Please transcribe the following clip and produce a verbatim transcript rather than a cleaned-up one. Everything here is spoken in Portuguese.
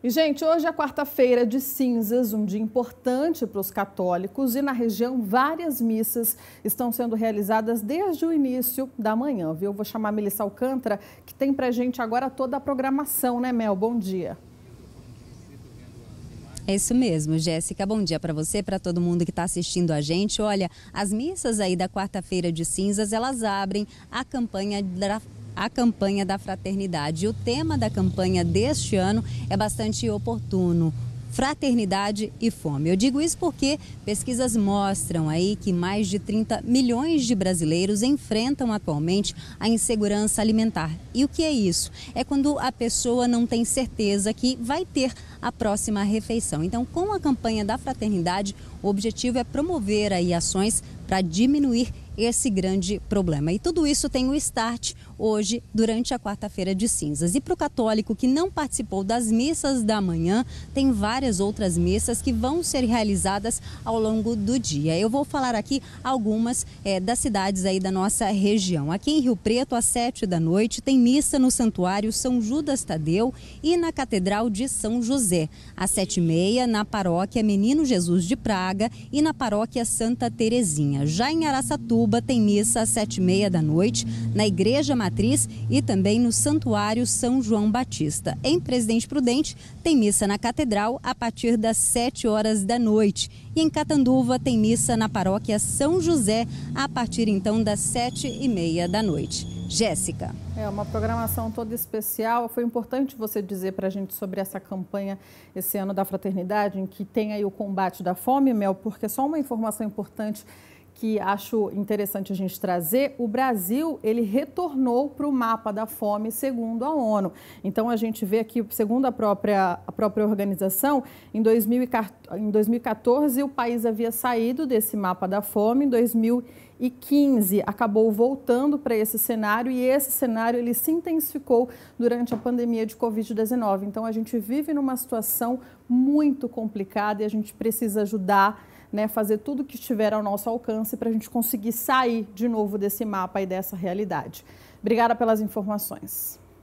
E, gente, hoje é quarta-feira de cinzas, um dia importante para os católicos, e na região várias missas estão sendo realizadas desde o início da manhã, viu? Vou chamar a Melissa Alcântara, que tem pra gente agora toda a programação, né, Mel? Bom dia. É isso mesmo, Jéssica. Bom dia para você, para todo mundo que está assistindo a gente. Olha, as missas aí da quarta-feira de cinzas, elas abrem a campanha da a campanha da fraternidade. O tema da campanha deste ano é bastante oportuno: fraternidade e fome. Eu digo isso porque pesquisas mostram aí que mais de trinta milhões de brasileiros enfrentam atualmente a insegurança alimentar. E o que é isso? É quando a pessoa não tem certeza que vai ter a próxima refeição. Então, com a campanha da fraternidade, o objetivo é promover aí ações para diminuir esse grande problema. E tudo isso tem o start hoje, durante a quarta-feira de cinzas. E para o católico que não participou das missas da manhã, tem várias outras missas que vão ser realizadas ao longo do dia. Eu vou falar aqui algumas é, das cidades aí da nossa região. Aqui em Rio Preto, às sete da noite, tem missa no Santuário São Judas Tadeu e na Catedral de São José. Às sete e meia, na Paróquia Menino Jesus de Praga e na Paróquia Santa Terezinha. Já em Araçatuba, tem missa às sete e meia da noite, na Igreja Matriz e também no Santuário São João Batista. Em Presidente Prudente, tem missa na Catedral a partir das sete horas da noite. E em Catanduva, tem missa na Paróquia São José a partir então das sete e meia da noite. Jéssica. É uma programação toda especial. Foi importante você dizer para a gente sobre essa campanha esse ano da fraternidade, em que tem aí o combate da fome, Mel, porque só uma informação importante que acho interessante a gente trazer: o Brasil, ele retornou para o mapa da fome segundo a ONU. Então, a gente vê aqui, segundo a própria, a própria organização, em dois mil e quatorze o país havia saído desse mapa da fome. Em dois mil e quinze acabou voltando para esse cenário, e esse cenário ele se intensificou durante a pandemia de covid dezenove. Então, a gente vive numa situação muito complicada e a gente precisa ajudar, né, fazer tudo que estiver ao nosso alcance para a gente conseguir sair de novo desse mapa e dessa realidade. Obrigada pelas informações.